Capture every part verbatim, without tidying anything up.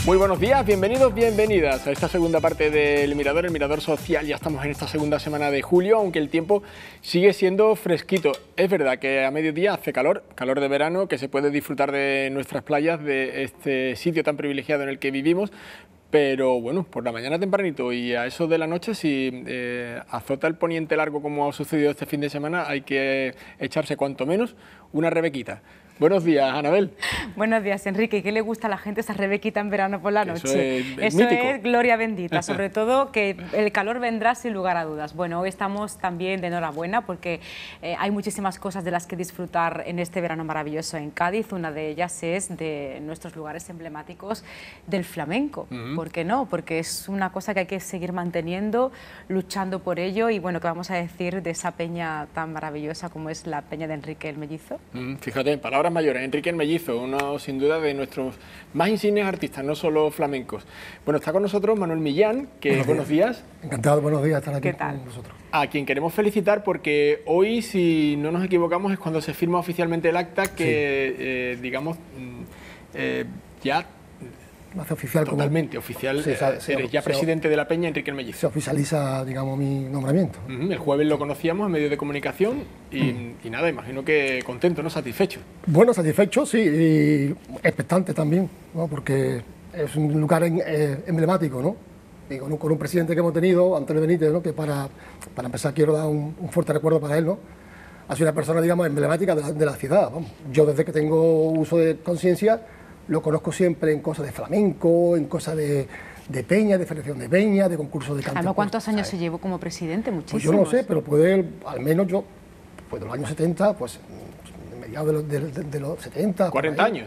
Muy buenos días, bienvenidos, bienvenidas a esta segunda parte del Mirador, el Mirador Social. Ya estamos en esta segunda semana de julio, aunque el tiempo sigue siendo fresquito. Es verdad que a mediodía hace calor, calor de verano, que se puede disfrutar de nuestras playas, de este sitio tan privilegiado en el que vivimos. Pero bueno, por la mañana tempranito y a eso de la noche, si eh, azota el poniente largo como ha sucedido este fin de semana, hay que echarse cuanto menos una rebequita. Buenos días, Anabel. Buenos días, Enrique. ¿Y qué le gusta a la gente esa rebequita en verano por la noche? Eso es, es Eso mítico. es gloria bendita, sobre todo que el calor vendrá sin lugar a dudas. Bueno, hoy estamos también de enhorabuena porque eh, hay muchísimas cosas de las que disfrutar en este verano maravilloso en Cádiz. Una de ellas es de nuestros lugares emblemáticos del flamenco. Uh-huh. ¿Por qué no? Porque es una cosa que hay que seguir manteniendo, luchando por ello. Y bueno, ¿qué vamos a decir de esa peña tan maravillosa como es la peña de Enrique el Mellizo? Uh-huh. Fíjate, palabras mayores, Enrique el Mellizo, uno sin duda de nuestros más insignes artistas, no solo flamencos. Bueno, está con nosotros Manuel Millán, que buenos, buenos días. días. Encantado, buenos días estar aquí con nosotros. A quien queremos felicitar porque hoy, si no nos equivocamos, es cuando se firma oficialmente el acta que, sí. eh, digamos, eh, ya... Hace oficial totalmente como... oficial, sí, eh, se, eres ya se, presidente de la peña, Enrique el Mellizo. Se oficializa, digamos, mi nombramiento. Uh-huh. El jueves lo conocíamos en medios de comunicación y, uh-huh. y nada, imagino que contento, ¿no? Satisfecho. Bueno, satisfecho, sí, y expectante también, ¿no? Porque es un lugar en, eh, emblemático, ¿no? Y con un, con un presidente que hemos tenido, Antonio Benítez, ¿no? Que para, para empezar quiero dar un, un fuerte recuerdo para él, ¿no? Ha sido una persona, digamos, emblemática de la, de la ciudad, vamos. Yo desde que tengo uso de conciencia lo conozco siempre en cosas de flamenco, en cosas de, de peña, de federación de peña, de concursos de canto. Además, ¿cuántos años se llevó como presidente? Muchísimos. Pues yo no sé, pero puede, al menos yo, pues de los años setenta, pues mediados de los, de, de, de los setenta. ¿cuarenta años?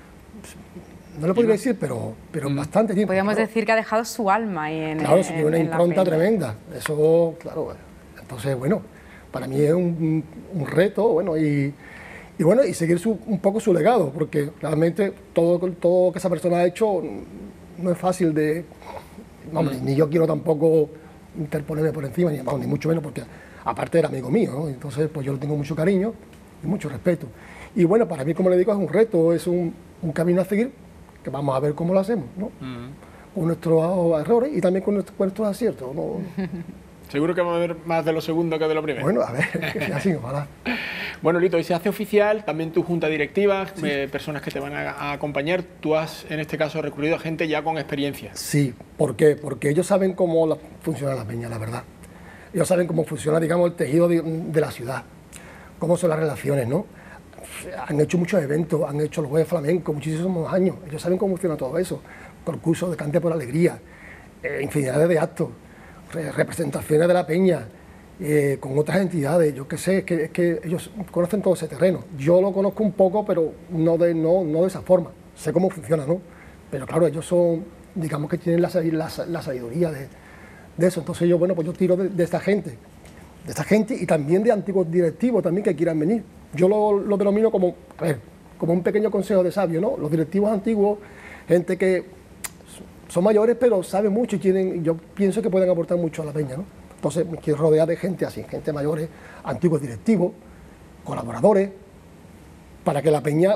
No lo podría decir, pero, pero mm. bastante tiempo. Podríamos claro. decir que ha dejado su alma en Claro, eso tiene una en impronta tremenda. Eso, claro. Entonces, bueno, para mí es un, un reto, bueno, y... Y bueno, y seguir su, un poco su legado, porque realmente todo, todo que esa persona ha hecho no es fácil de... Hombre, mm. ni yo quiero tampoco interponerme por encima, ni, vamos, ni mucho menos, porque aparte era amigo mío, ¿no? Entonces pues yo le tengo mucho cariño y mucho respeto. Y bueno, para mí, como le digo, es un reto, es un, un camino a seguir, que vamos a ver cómo lo hacemos, ¿no? Mm. Con nuestros errores y también con nuestros, con nuestros aciertos, ¿no? Seguro que va a haber más de lo segundo que de lo primero. Bueno, a ver, así, ojalá. Bueno, Lito, hoy se hace oficial, también tu junta directiva, sí. eh, personas que te van a, a acompañar. Tú has, en este caso, recurrido a gente ya con experiencia. Sí, ¿por qué? Porque ellos saben cómo la, funciona la peña, la verdad. Ellos saben cómo funciona, digamos, el tejido de, de la ciudad, cómo son las relaciones, ¿no? Han hecho muchos eventos, han hecho los jueves flamencos, muchísimos años. Ellos saben cómo funciona todo eso. Concursos de cante por alegría, eh, infinidades de actos, re, representaciones de la peña, Eh, con otras entidades, yo qué sé, es que, es que ellos conocen todo ese terreno. Yo lo conozco un poco, pero no de, no, no de esa forma. Sé cómo funciona, ¿no? Pero claro, ellos son, digamos que tienen la, la, la sabiduría de, de eso. Entonces yo, bueno, pues yo tiro de, de esta gente, de esta gente y también de antiguos directivos también que quieran venir. Yo lo, lo denomino como, a ver, como un pequeño consejo de sabio, ¿no? Los directivos antiguos, gente que son mayores, pero saben mucho y tienen, yo pienso que pueden aportar mucho a la peña, ¿no? Entonces me quiero rodear de gente así, gente mayores, antiguos directivos, colaboradores, para que la peña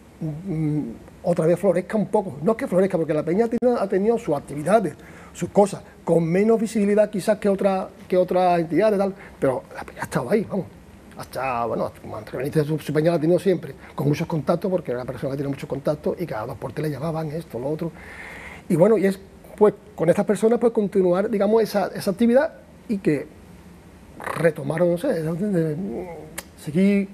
mmm, otra vez florezca un poco. No es que florezca, porque la peña ha tenido, ha tenido sus actividades, sus cosas, con menos visibilidad quizás que, otra, que otras entidades, tal, pero la peña ha estado ahí, vamos. Hasta, bueno, Antonio Benítez su, su peña la ha tenido siempre, con muchos contactos, porque era una persona que tiene muchos contactos y cada dos por tres le llamaban esto, lo otro. Y bueno, y es pues con estas personas pues continuar, digamos, esa, esa actividad y que retomaron, no sé, de, de, de, seguir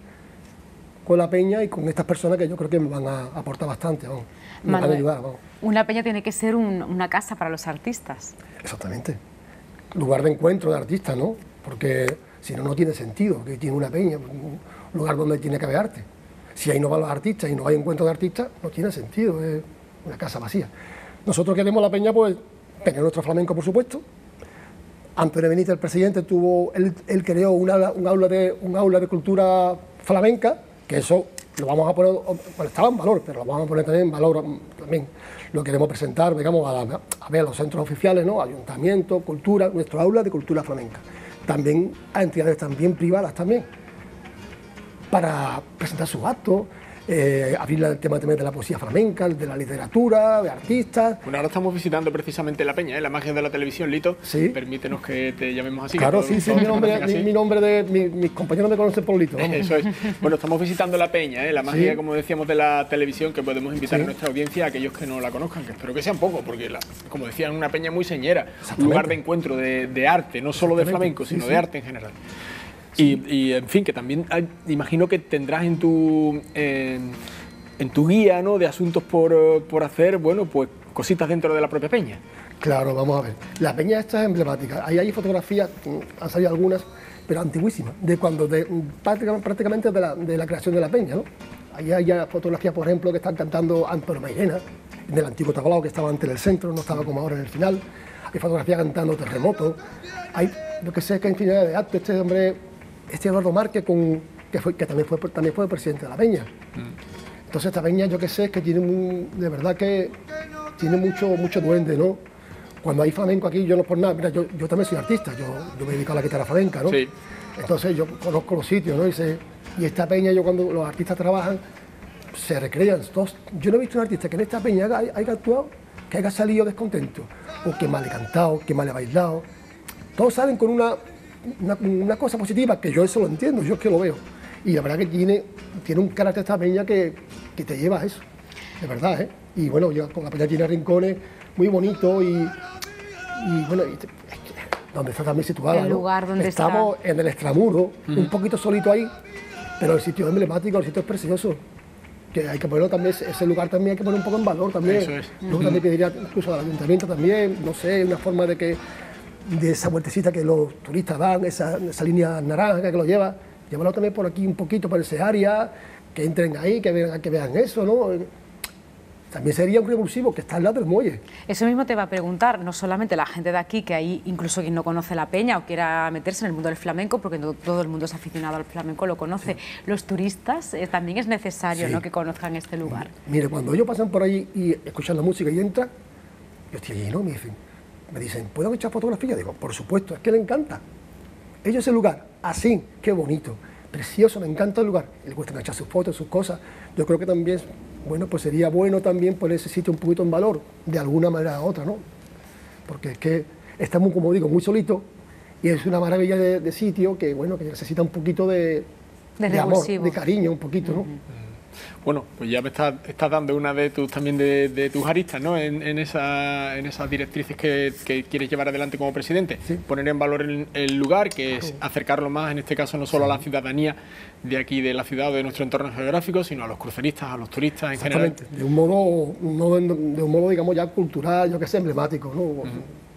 con la peña y con estas personas que yo creo que me van a aportar bastante, vamos, me Manuel, van a ayudar. Vamos. Una peña tiene que ser un, una casa para los artistas. Exactamente, lugar de encuentro de artistas, ¿no? Porque si no, no tiene sentido que tiene una peña, un lugar donde tiene que haber arte. Si ahí no van los artistas y no hay encuentro de artistas, no tiene sentido, es una casa vacía. Nosotros queremos la peña, pues, tener nuestro flamenco, por supuesto. Antonio Benítez, el presidente, tuvo, él, él creó un aula, un, aula de, un aula de cultura flamenca, que eso lo vamos a poner, bueno, estaba en valor, pero lo vamos a poner también en valor, también lo queremos presentar, digamos, a, la, a ver a los centros oficiales, ¿no? Ayuntamiento, cultura, nuestro aula de cultura flamenca. También a entidades también privadas también, para presentar sus actos, eh, abrir el tema también de la poesía flamenca, de la literatura, de artistas. Bueno, ahora estamos visitando precisamente la peña, ¿eh? La magia de la televisión, Lito. Sí. Permítenos que te llamemos así. Claro, sí, sí, sí, mi nombre, mi, mi nombre de mi, mis compañeros me conocen por Lito. Vamos. Eso es. Bueno, estamos visitando la peña, ¿eh? La magia, sí, como decíamos, de la televisión, que podemos invitar, sí, a nuestra audiencia, a aquellos que no la conozcan, que espero que sean pocos, porque, la, como decían, una peña muy señera, un lugar de encuentro de, de arte, no solo de flamenco, sino sí, sí, de arte en general. Sí. Y, y, en fin, que también hay, imagino que tendrás en tu... Eh, en tu guía, ¿no?, de asuntos por, por hacer, bueno, pues cositas dentro de la propia peña. Claro, vamos a ver. La peña esta es emblemática. Ahí hay fotografías, han salido algunas, pero antiguísimas, de cuando, de, prácticamente de la, de la creación de la peña, ¿no? Ahí hay fotografías, por ejemplo, que están cantando Antonio Mairena, en el antiguo tablao, que estaba antes del centro, no estaba como ahora en el final. Hay fotografías cantando Terremoto. Hay, yo que sé, que hay infinidad de actos. Este hombre, este Eduardo Márquez, con, que, fue, que también, fue, también fue presidente de la peña. Mm. Entonces esta peña, yo que sé, es que tiene un, de verdad que tiene mucho, mucho duende, ¿no? Cuando hay flamenco aquí, yo no por nada, mira, yo, yo también soy artista, yo, yo me dedico a la guitarra flamenca, ¿no? Sí. Entonces yo conozco los sitios, ¿no? Y, se, y esta peña, yo cuando los artistas trabajan, se recrean todos. Yo no he visto un artista que en esta peña haya, haya actuado, que haya salido descontento, o que mal he cantado, que mal he bailado. Todos salen con una, una, una cosa positiva, que yo eso lo entiendo, yo es que lo veo. Y la verdad que tiene, tiene un carácter esta peña que, que te lleva a eso, de verdad, ¿eh? Y bueno, yo, la peña tiene rincones muy bonitos y, y bueno, y, donde está también situada, el lugar ¿no? donde Estamos está. en el extramuro, uh-huh, un poquito solito ahí, pero el sitio es emblemático, el sitio es precioso. Que hay que ponerlo también, ese lugar también hay que poner un poco en valor también. Eso es. Luego uh-huh, también pediría incluso al ayuntamiento también, no sé, una forma de que, de esa vueltecita que los turistas dan, esa, esa línea naranja que lo lleva, llévalo también por aquí un poquito, por ese área, que entren ahí, que vean, que vean eso, ¿no? También sería un revulsivo que está al lado del muelle. Eso mismo te va a preguntar, no solamente la gente de aquí, que ahí incluso quien no conoce la peña o quiera meterse en el mundo del flamenco, porque no todo el mundo es aficionado al flamenco, lo conoce. Sí. Los turistas eh, también es necesario, sí, ¿no?, que conozcan este lugar. Mire, cuando ellos pasan por ahí y escuchan la música y entran, yo estoy allí, ¿no? Me dicen, me dicen, ¿puedo echar fotografías? Digo, por supuesto, es que le encanta. Ellos ese lugar, así, qué bonito, precioso, me encanta el lugar. Les gusta echar sus fotos, sus cosas. Yo creo que también, bueno, pues sería bueno también poner ese sitio un poquito en valor, de alguna manera u otra, ¿no? Porque es que está muy, como digo, muy solito y es una maravilla de, de sitio que, bueno, que necesita un poquito de, de, de amor, de cariño, un poquito, ¿no? Uh-huh. Bueno, pues ya me estás, estás dando una de tus también de, de tus aristas, ¿no? En, en, esa, en esas directrices que, que quieres llevar adelante como presidente. Sí. Poner en valor el, el lugar, que es acercarlo más, en este caso, no solo sí, a la ciudadanía de aquí, de la ciudad o de nuestro entorno geográfico, sino a los cruceristas, a los turistas en general. Exactamente, de un modo, un modo, de un modo, digamos, ya cultural, yo que sé, emblemático, ¿no? Uh-huh.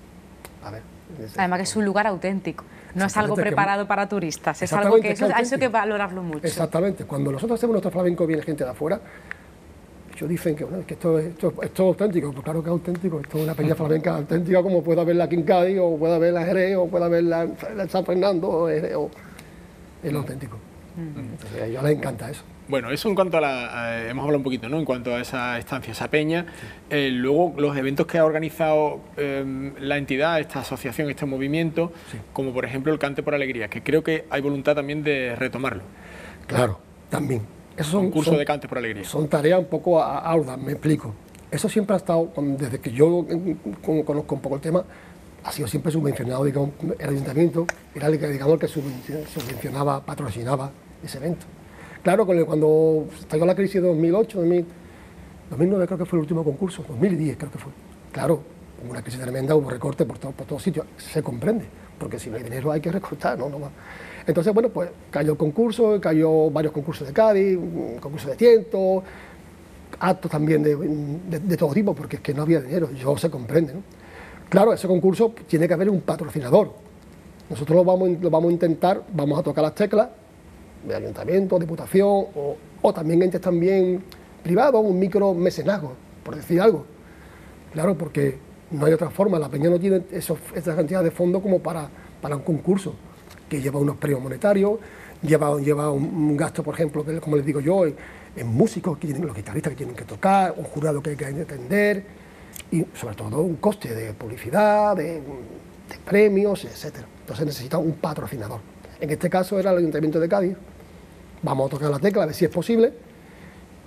A ver. Además que es un lugar auténtico, no es algo preparado que, para turistas, es algo que eso, eso hay que valorarlo mucho. Exactamente, cuando nosotros hacemos nuestro flamenco viene gente de afuera, ellos dicen que, bueno, que esto, esto, esto es auténtico, pues claro que es auténtico, esto es una peña flamenca auténtica como pueda verla aquí en Cádiz, o pueda verla en Jerez, o pueda verla en San Fernando, o, o es lo auténtico. Uh-huh. Entonces, a ellos les encanta eso. Bueno, eso en cuanto a la... A, hemos hablado un poquito, ¿no?, en cuanto a esa estancia, esa peña. Sí. Eh, luego, los eventos que ha organizado eh, la entidad, esta asociación, este movimiento, sí, como por ejemplo el Cante por Alegría, que creo que hay voluntad también de retomarlo. Claro, también. Eso son, un curso son, de Cante por Alegría. Son tareas un poco arduas, me explico. Eso siempre ha estado, desde que yo conozco un poco el tema, ha sido siempre subvencionado, digamos, el ayuntamiento era el que, digamos, el que subvencionaba, patrocinaba ese evento. Claro, cuando estalló la crisis de dos mil ocho, dos mil nueve creo que fue el último concurso, dos mil diez creo que fue. Claro, hubo una crisis tremenda, hubo recortes por, todo, por todos sitios, se comprende, porque si no hay dinero hay que recortar, ¿no? no va. Entonces, bueno, pues cayó el concurso, cayó varios concursos de Cádiz, un concurso de tiento, actos también de, de, de todo tipo, porque es que no había dinero, y eso se comprende, ¿no? Claro, ese concurso tiene que haber un patrocinador. Nosotros lo vamos, lo vamos a intentar, vamos a tocar las teclas, de ayuntamiento, diputación, o, o también entes también privados, un micro mecenazgo, por decir algo. Claro, porque no hay otra forma, la peña no tiene esos, esa cantidad de fondos como para, para un concurso, que lleva unos premios monetarios, lleva, lleva un, un gasto, por ejemplo, que, como les digo yo, en, en músicos, que tienen, los guitarristas que tienen que tocar, un jurado que hay que atender, y sobre todo un coste de publicidad, de, de premios, etcétera. Entonces necesita un patrocinador. En este caso era el Ayuntamiento de Cádiz. Vamos a tocar la tecla, a ver si es posible.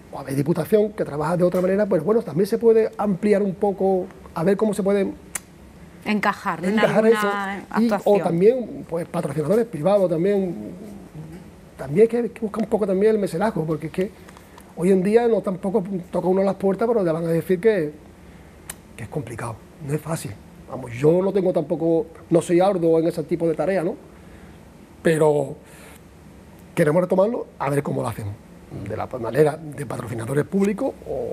o a ver, Diputación, que trabaja de otra manera, pues bueno, también se puede ampliar un poco, a ver cómo se puede encajar, encajar en eso. Y, actuación. o también, pues, patrocinadores privados también, también hay que, hay que buscar un poco también el mecenazgo, porque es que hoy en día no tampoco toca uno las puertas, pero le van a decir que, que es complicado, no es fácil. Vamos, yo no tengo tampoco, no soy arduo en ese tipo de tarea, ¿no? Pero queremos retomarlo a ver cómo lo hacemos, de la manera de patrocinadores públicos o,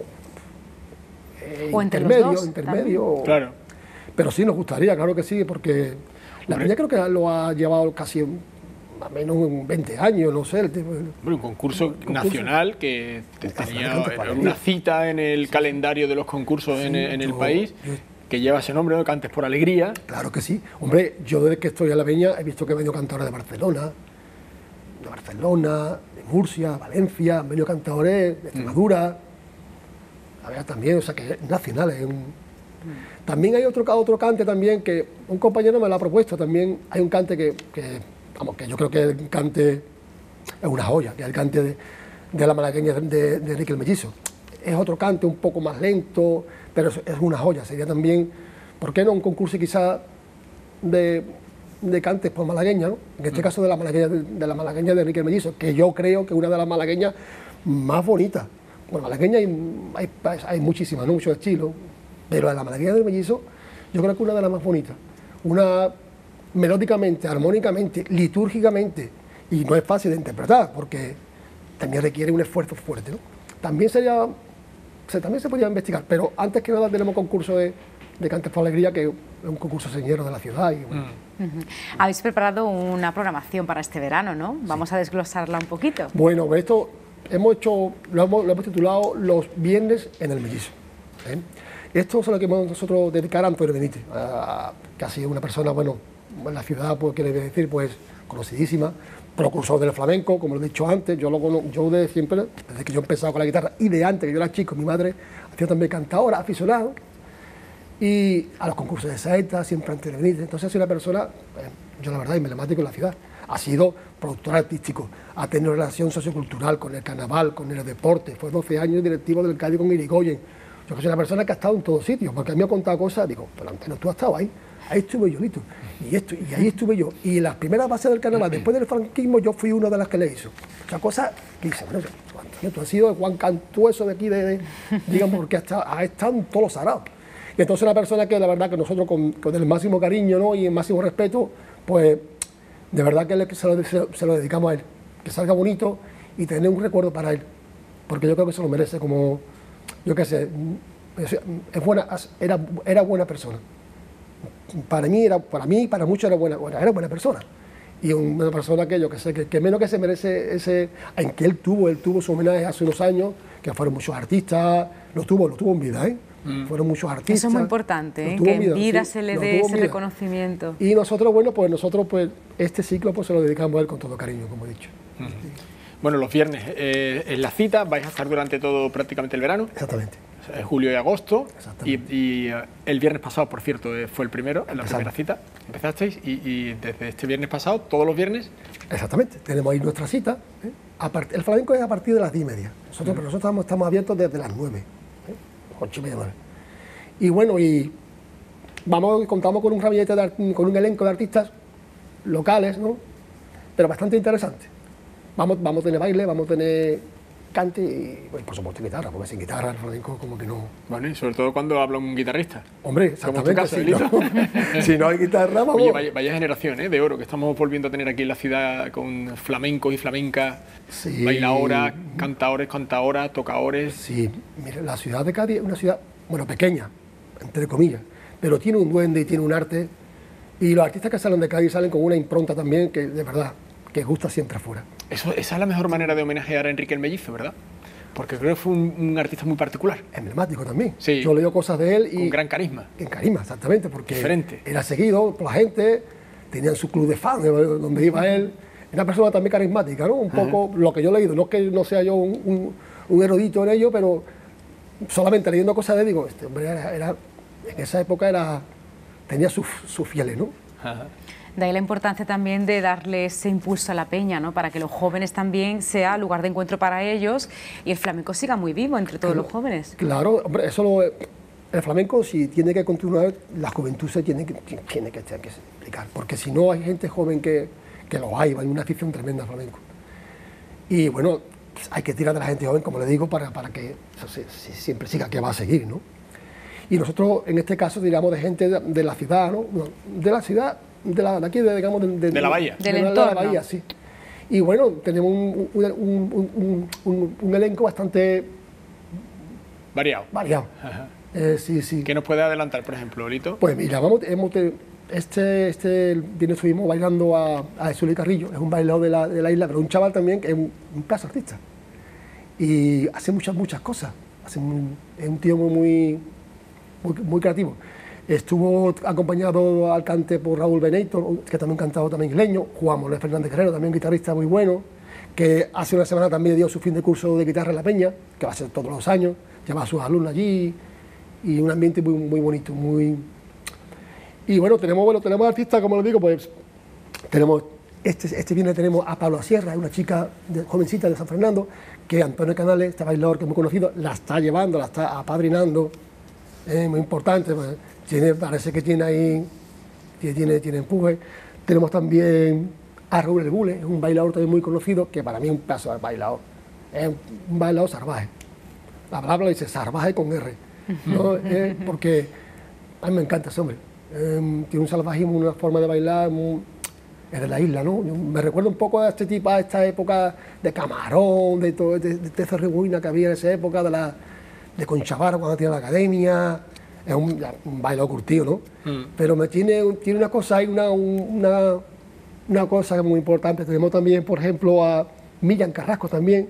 eh, o entre intermedio, los dos, intermedio. Claro. Pero sí nos gustaría, claro que sí, porque la peña creo que lo ha llevado casi más o menos veinte años, no sé. El tipo, el, bueno, un concurso, concurso nacional que tenía nacional, una cita en el sí, calendario de los concursos sí, en, en el yo, país. Yo, que lleva ese nombre, ¿no? Cantes por Alegría. Claro que sí. Hombre, yo desde que estoy en la peña he visto que han venido cantadores de Barcelona, de Barcelona, de Murcia, Valencia, han venido cantadores de Extremadura, mm. a ver, también, o sea, que es nacional. Es un... mm. También hay otro, otro cante también que un compañero me lo ha propuesto, también hay un cante que, que, vamos, que yo creo que el cante es una joya, que es el cante de, de la malagueña de, de Enrique el Mellizo. Es otro cante un poco más lento, pero es, es una joya. Sería también, ¿por qué no un concurso quizá de, de cantes por malagueña, ¿no? En este mm. caso de la malagueña de, de la malagueña de Enrique el Mellizo, que yo creo que es una de las malagueñas más bonitas. Bueno, malagueña hay, hay, hay muchísimas, ¿no? Muchos estilos, pero la malagueña del Mellizo yo creo que es una de las más bonitas. Una melódicamente, armónicamente, litúrgicamente, y no es fácil de interpretar, porque también requiere un esfuerzo fuerte, ¿no? También sería... O sea, también se podría investigar, pero antes que nada tenemos concurso de, de Cantes por Alegría, que es un concurso señero de la ciudad. Y, bueno. mm. uh-huh. Habéis preparado una programación para este verano, ¿no? Sí. Vamos a desglosarla un poquito. Bueno, esto hemos hecho, lo hemos, lo hemos titulado Los Viernes en el Mellizo. ¿eh? Esto es lo que hemos nosotros dedicar a Antonio Benítez, a, que ha sido una persona, bueno, en la ciudad, pues, quiere decir, pues, conocidísima, precursor del flamenco, como lo he dicho antes. Yo lo yo de siempre, desde que yo he empezado con la guitarra y de antes que yo era chico, mi madre hacía también cantadora, aficionado, y a los concursos de saeta, siempre Antonio Benítez. Entonces, es una persona, eh, yo la verdad, emblemático en la ciudad. Ha sido productor artístico, ha tenido relación sociocultural con el carnaval, con el deporte, fue doce años directivo del Cádiz con Irigoyen. Yo soy una persona que ha estado en todos sitios, porque a mí me ha contado cosas, digo, pero Antonio, tú has estado ahí. Ahí estuve yo, Lito, y, esto, y ahí estuve yo. Y en las primeras bases del carnaval, después del franquismo, yo fui una de las que le hizo. O sea, cosas que dice, bueno, Antonio, tú has sido el Juan Cantueso de aquí, de, de, digamos, porque has estado, has estado en todos los sagrados. Y entonces una persona que la verdad que nosotros con, con el máximo cariño, ¿no? Y el máximo respeto, pues de verdad que le, se, lo, se, se lo dedicamos a él. Que salga bonito y tener un recuerdo para él. Porque yo creo que se lo merece como, yo qué sé, es buena, era, era buena persona. Para mí, era, para mí, para muchos era buena, era buena persona. Y una persona que yo que sé, que, que menos que se merece ese, en que él tuvo, él tuvo su homenaje hace unos años, que fueron muchos artistas, lo tuvo, lo tuvo en vida, ¿eh? Mm. Fueron muchos artistas. Eso es muy importante, ¿eh? Que en vida, vida sí, se le dé ese reconocimiento. Y nosotros, bueno, pues nosotros, pues este ciclo pues se lo dedicamos a él con todo cariño, como he dicho. Mm. Sí. Bueno, los viernes eh, es la cita, vais a estar durante todo prácticamente el verano. Exactamente. Julio y agosto, y, y uh, el viernes pasado, por cierto, fue el primero, en la Empezamos. primera cita, empezasteis, y, y desde este viernes pasado, todos los viernes... Exactamente, tenemos ahí nuestra cita, ¿eh? A part, el flamenco es a partir de las diez y media, nosotros, uh-huh. pero nosotros estamos, estamos abiertos desde las nueve, ¿eh? ocho y media, nueve. Y bueno, y vamos, contamos con un ramillete, de, con un elenco de artistas locales, ¿no? Pero bastante interesante. Vamos, vamos a tener baile, vamos a tener... cante y, pues, por supuesto, guitarra, porque sin guitarra el flamenco como que no... Bueno, y sobre todo cuando habla un guitarrista. Hombre, exactamente, como en tu caso, si, no, si no hay guitarra, vamos... Oye, vaya, vaya generación, ¿eh? De oro que estamos volviendo a tener aquí en la ciudad con flamencos y flamencas, sí. Bailadoras, cantadores, cantadoras, tocadores... Sí, mire, la ciudad de Cádiz es una ciudad, bueno, pequeña, entre comillas, pero tiene un duende y tiene un arte, y los artistas que salen de Cádiz salen con una impronta también que, de verdad, que gusta siempre afuera. Eso, esa es la mejor manera de homenajear a Enrique el Mellizo, ¿verdad? Porque creo que fue un, un artista muy particular. Emblemático también. Sí. Yo leo cosas de él y... Con gran carisma. En carisma, exactamente, porque diferente. Era seguido por la gente, tenía su club de fans donde iba él. Era una persona también carismática, ¿no? Un poco uh-huh. lo que yo he leído. No es que no sea yo un, un, un erudito en ello, pero solamente leyendo cosas de él, digo, este hombre era, era, en esa época era, tenía sus, sus fieles, ¿no? Uh-huh. De ahí la importancia también de darle ese impulso a la peña, ¿no? Para que los jóvenes también sea lugar de encuentro para ellos y el flamenco siga muy vivo entre todos claro, los jóvenes. Claro, hombre, eso lo, el flamenco, si tiene que continuar, la juventud se tiene que, tiene que, tiene que explicar, porque si no hay gente joven que, que lo hay, hay una afición tremenda al flamenco. Y bueno, hay que tirar de la gente joven, como le digo, para, para que eso se, se, siempre siga, que va a seguir, ¿no? Y nosotros, en este caso, tiramos de gente de, de la ciudad, ¿no? De la ciudad, de, la, de aquí, de, digamos... De, de, de la bahía. De, Del de, entorno. de la bahía, sí. Y bueno, tenemos un, un, un, un, un, un elenco bastante... Variado. Variado. Eh, sí, sí. ¿Qué nos puede adelantar, por ejemplo, Lito? Pues mira, vamos, hemos, este, este viernes estuvimos bailando a, a Jesús Carrillo, es un bailador de la, de la isla, pero un chaval también que es un, un plazo artista. Y hace muchas, muchas cosas. Hace un, es un tío muy, muy, muy creativo. Estuvo acompañado al cante por Raúl Benito, que también cantado también isleño, Juan Manuel Fernández Guerrero, también guitarrista muy bueno, que hace una semana también dio su fin de curso de guitarra en La Peña, que va a ser todos los años, lleva a sus alumnos allí, y un ambiente muy, muy bonito, muy... Y bueno, tenemos, bueno, tenemos artistas, como lo digo, pues tenemos, este, este viernes tenemos a Pablo Sierra, una chica de, jovencita de San Fernando, que Antonio Canales, este bailador que es muy conocido, la está llevando, la está apadrinando, es muy importante, pues, tiene, parece que tiene ahí, tiene, tiene empuje. Tenemos también a Raúl El Bule, es un bailador también muy conocido, que para mí es un pedazo de bailador, es un bailador salvaje. La palabra lo dice salvaje con R, ¿no? eh, porque a mí me encanta ese hombre, eh, tiene un salvajismo, una forma de bailar, muy, es de la isla, ¿no? Me recuerda un poco a este tipo, a esta época de Camarón, de todo, de, de, de Cerrebuina que había en esa época, de, la, de Conchavaro cuando tenía la academia. Es un, un bailador curtido, ¿no? Mm. Pero me tiene, tiene una cosa, hay una, una, una cosa muy importante. Tenemos también, por ejemplo, a Millán Carrasco también,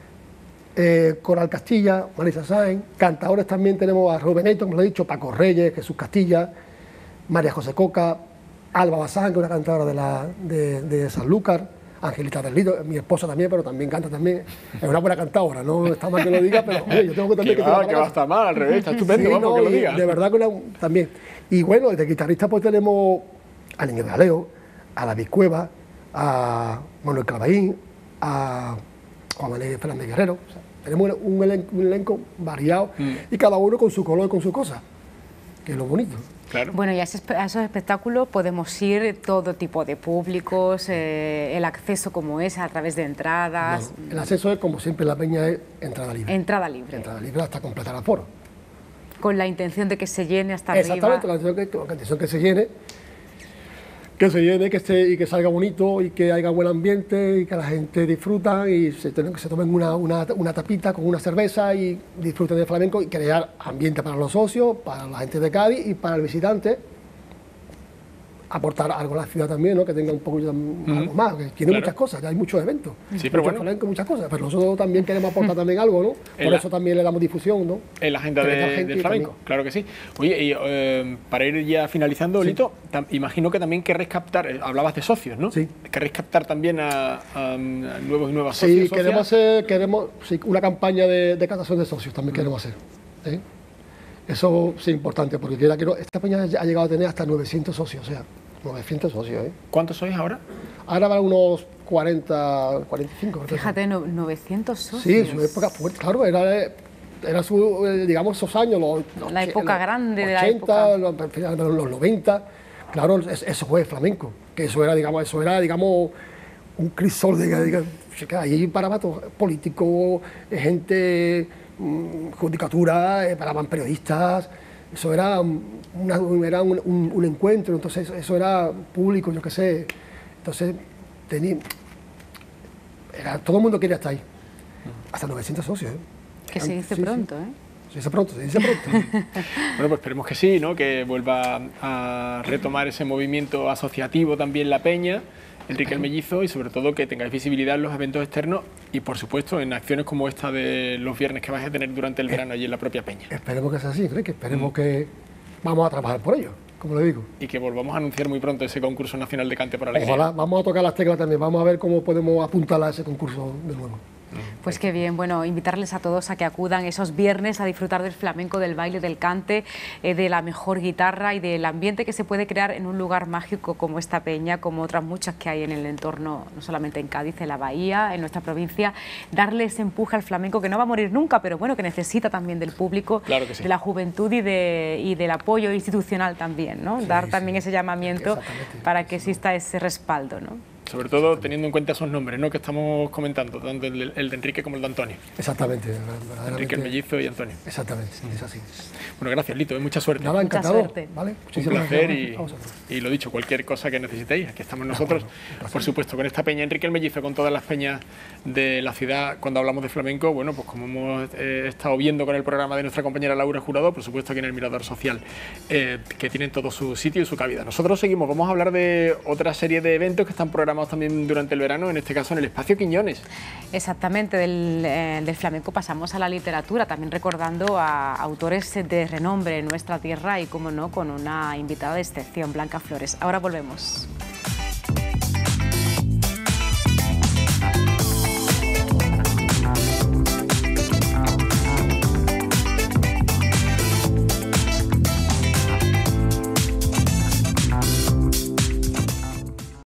eh, Coral Castilla, Marisa Sáenz, cantadores también tenemos a Rubén Neto, como lo he dicho, Paco Reyes, Jesús Castilla, María José Coca, Alba Bazán, que es una cantadora de, la, de, de Sanlúcar, Angelita del Lido, mi esposa también, pero también canta también, es una buena cantadora, no está mal que lo diga, pero oye, yo tengo que también que... va, que va a estar mal, al revés, está estupendo, sí, vamos, no, que lo diga. De verdad que una, también. Y bueno, de guitarrista pues tenemos a Niño de Aleo, a David Cueva, a Manuel Clavaín, a Juan Manuel Fernández Guerrero, o sea, tenemos un elenco, un elenco variado mm. y cada uno con su color y con su cosa, que es lo bonito. Claro. Bueno, y a esos, a esos espectáculos podemos ir todo tipo de públicos, eh, el acceso como es, a través de entradas... No, el acceso es, como siempre, la peña es entrada libre. Entrada libre. Entrada libre hasta completar el aforo. Con la intención de que se llene hasta Exactamente, arriba. Exactamente, con la intención, que, intención que se llene, que se llene, que esté, y que salga bonito, y que haya buen ambiente, y que la gente disfruta, y se, que se tomen una, una, una tapita con una cerveza, y disfruten del flamenco, y crear ambiente para los socios, para la gente de Cádiz, y para el visitante, aportar algo a la ciudad también, ¿no? Que tenga un poco mm-hmm. algo más, que tiene claro. muchas cosas, ya hay muchos eventos, sí, pero bueno. flamenco, muchas cosas, pero nosotros también queremos aportar también algo, ¿no? Por la, eso también le damos difusión, ¿no? En la agenda de, del flamenco, también. Claro que sí. Oye, y eh, para ir ya finalizando, sí. Lito, imagino que también querréis captar, hablabas de socios, ¿no? Sí. Querréis captar también a, a, a nuevos y nuevas sí, socios. Sí, queremos hacer, queremos, sí, una campaña de, de captación de socios también mm. queremos hacer, ¿eh? Eso sí es importante, porque quiera, quiero, esta peña ha llegado a tener hasta novecientos socios, o sea, novecientos socios, ¿eh? ¿Cuántos sois ahora? Ahora van unos cuarenta, cuarenta y cinco. Fíjate, no, novecientos socios. Sí, su época fue, claro, era, era su, digamos, esos años, los, los la época los grande de ochenta, la época. Los, los, los noventa, claro, eso fue flamenco, que eso era, digamos, eso era, digamos, un crisol de, de, de ahí paraba todo, políticos, gente, judicatura, paraban periodistas. Eso era, una, era un, un, un encuentro, entonces eso era público, yo qué sé. Entonces, tenía, era, todo el mundo quería estar ahí. Hasta novecientos socios. ¿eh? Que se dice sí, pronto, sí. ¿eh? Se dice pronto, se dice pronto. Bueno, pues esperemos que sí, ¿no? Que vuelva a retomar ese movimiento asociativo también la Peña, Enrique el Mellizo, y sobre todo que tengáis visibilidad en los eventos externos y, por supuesto, en acciones como esta de los viernes que vais a tener durante el verano allí en la propia Peña. Esperemos que sea así, Enrique, esperemos mm. que vamos a trabajar por ello, como le digo. Y que volvamos a anunciar muy pronto ese concurso nacional de cante por alegría. Ojalá, vamos a tocar las teclas también, vamos a ver cómo podemos apuntar a ese concurso de nuevo. Pues qué bien, bueno, invitarles a todos a que acudan esos viernes a disfrutar del flamenco, del baile, del cante, eh, de la mejor guitarra y del ambiente que se puede crear en un lugar mágico como esta peña, como otras muchas que hay en el entorno, no solamente en Cádiz, en la Bahía, en nuestra provincia. Darle ese empuje al flamenco que no va a morir nunca, pero bueno, que necesita también del público, claro que sí, de la juventud y, de, y del apoyo institucional también, ¿no? Sí, Dar sí, también ese llamamiento para que exista ese respaldo, ¿no? Sobre todo teniendo en cuenta esos nombres, ¿no?, que estamos comentando, tanto el, el de Enrique como el de Antonio. Exactamente. Enrique el Mellizo y Antonio. Exactamente, es así. Bueno, gracias, Lito, mucha suerte. Nada, encantado. Mucha suerte. ¿Vale? Un placer y, y lo dicho, cualquier cosa que necesitéis, aquí estamos nosotros, por supuesto, con esta peña Enrique el Mellizo, con todas las peñas de la ciudad. Cuando hablamos de flamenco, bueno, pues como hemos eh, estado viendo con el programa de nuestra compañera Laura Jurado, por supuesto aquí en el Mirador Social, eh, que tienen todo su sitio y su cabida. Nosotros seguimos, vamos a hablar de otra serie de eventos que están programados también durante el verano, en este caso en el Espacio Quiñones. Exactamente, del, eh, del flamenco pasamos a la literatura, también recordando a autores de renombre en nuestra tierra y, como no, con una invitada de excepción, Blanca Flores. Ahora volvemos.